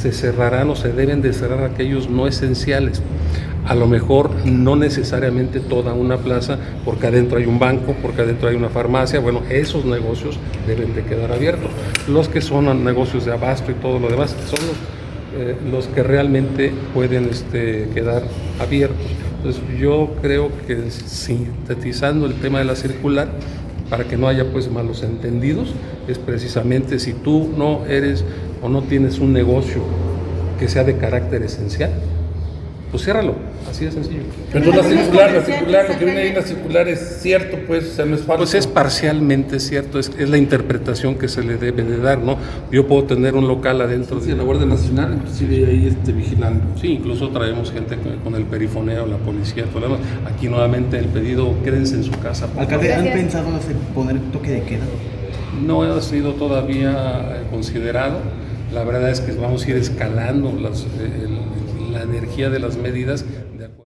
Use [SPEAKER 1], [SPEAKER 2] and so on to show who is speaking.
[SPEAKER 1] se cerrarán o se deben de cerrar aquellos no esenciales. A lo mejor no necesariamente toda una plaza, porque adentro hay un banco, porque adentro hay una farmacia. Bueno, esos negocios deben de quedar abiertos. Los que son negocios de abasto y todo lo demás son los que realmente pueden quedar abiertos. Entonces yo creo que, sintetizando el tema de la circular, para que no haya pues malos entendidos, es precisamente si tú no eres o no tienes un negocio que sea de carácter esencial, pues ciérralo, así de sencillo.
[SPEAKER 2] Entonces lo que viene ahí en la circular es cierto, pues, o sea, no es falso.
[SPEAKER 1] Pues es parcialmente cierto, es la interpretación que se le debe de dar, ¿no? Yo puedo tener un local adentro
[SPEAKER 2] de la Guardia Nacional, inclusive ahí vigilando.
[SPEAKER 1] Sí, incluso traemos gente con el perifoneo, la policía, todo lo demás. Aquí nuevamente el pedido, quédense en su casa.
[SPEAKER 3] Alcalde, ¿han pensado poner toque de queda?
[SPEAKER 1] No ha sido todavía considerado. La verdad es que vamos a ir escalando la energía de las medidas.